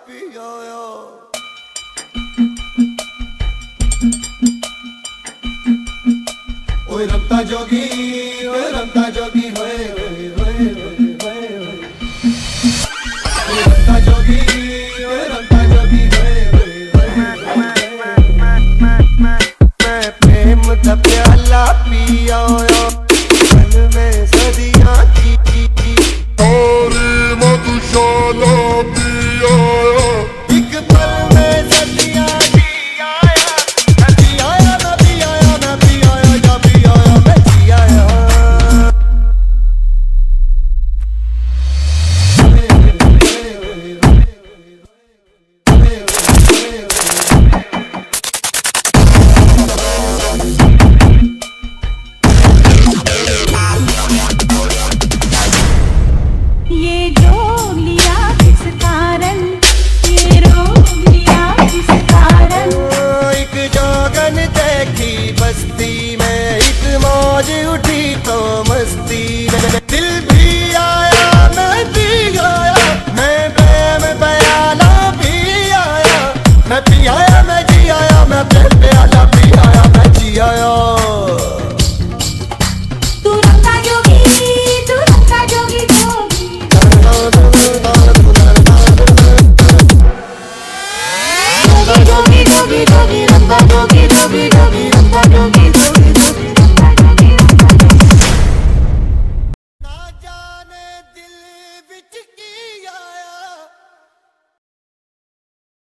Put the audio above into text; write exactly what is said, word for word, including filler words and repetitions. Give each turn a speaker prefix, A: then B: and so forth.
A: पिया ओए रमता जोगी ओए रमता जोगी होए होए होए होए ओए रमता जोगी ओए रमता जोगी होए होए मैं प्रेम दा प्याला पिया मन में सदियां की
B: और मधुशाला पिया
A: एक पल में सदियां की आया नबी आया नबी आया नबी आया नबी आया मैं जी आया
C: ये रोग लिया किस कारण, ये रोग लिया किस कारण।
A: एक जोगन देखी बस्ती में एक मौज उठी तो मस्ती